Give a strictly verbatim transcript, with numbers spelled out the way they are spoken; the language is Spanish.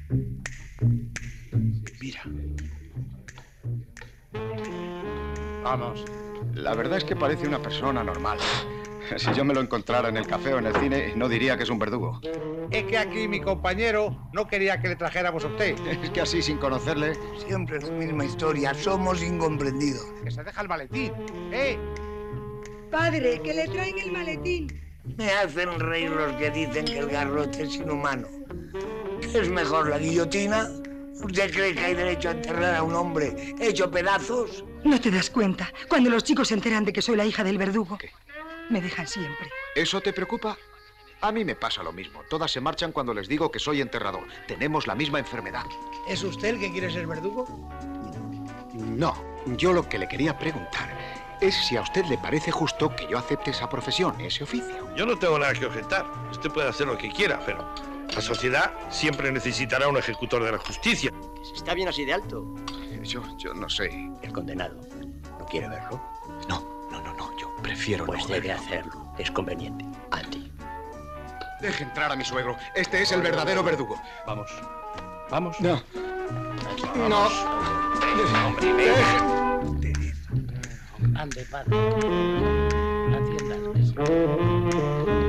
Mira. Vamos. La verdad es que parece una persona normal. Si yo me lo encontrara en el café o en el cine, no diría que es un verdugo. Es que aquí mi compañero no quería que le trajéramos a usted. Es que así, sin conocerle... Siempre la misma historia, somos incomprendidos. Que se deja el maletín. ¡Eh! Padre, que le traen el maletín. Me hacen reír los que dicen que el garrote es inhumano. ¿Qué es mejor, la guillotina? ¿Usted cree que hay derecho a enterrar a un hombre hecho pedazos? No te das cuenta. Cuando los chicos se enteran de que soy la hija del verdugo, ¿Qué? me dejan siempre. ¿Eso te preocupa? A mí me pasa lo mismo. Todas se marchan cuando les digo que soy enterrador. Tenemos la misma enfermedad. ¿Es usted el que quiere ser verdugo? No, yo lo que le quería preguntar es si a usted le parece justo que yo acepte esa profesión, ese oficio. Yo no tengo nada que objetar. Usted puede hacer lo que quiera, pero la sociedad siempre necesitará un ejecutor de la justicia. Está bien así de alto. Yo, yo no sé. El condenado. ¿No quiere verlo? No, no, no, no. Yo prefiero Pues no debe verlo. hacerlo. Es conveniente. A ti. Deje entrar a mi suegro. Este es el verdadero verdugo. Vamos. Vamos. No. No. Hombre, venga. Ande, padre. Atienda.